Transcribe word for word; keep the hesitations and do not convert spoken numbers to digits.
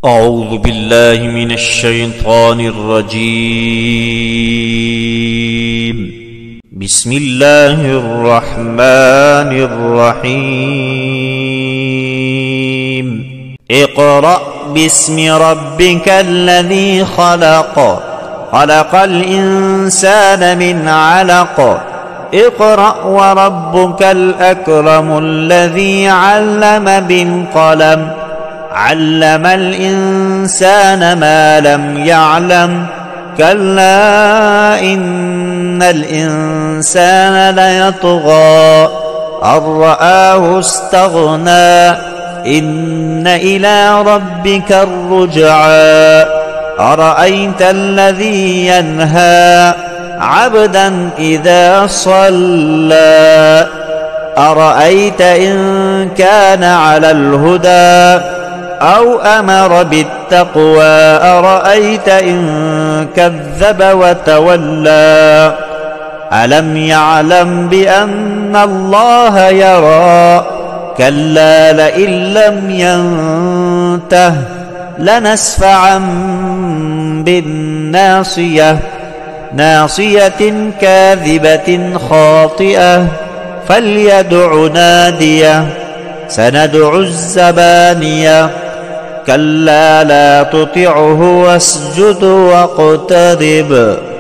أعوذ بالله من الشيطان الرجيم. بسم الله الرحمن الرحيم. اقرأ باسم ربك الذي خلق خلق الإنسان من علق اقرأ وربك الأكرم الذي علم بالقلم علم الإنسان ما لم يعلم كلا إن الإنسان ليطغى أن رآه استغنى إن إلى ربك الرجعى أرأيت الذي ينهى عبدا إذا صلى أرأيت إن كان على الهدى أو أمر بالتقوى أرأيت إن كذب وتولى ألم يعلم بأن الله يرى كلا لئن لم ينته لنسفعا بالناصية ناصية كاذبة خاطئة فليدع ناديه سندع الزبانية كلا لا تطعه واسجد واقترب.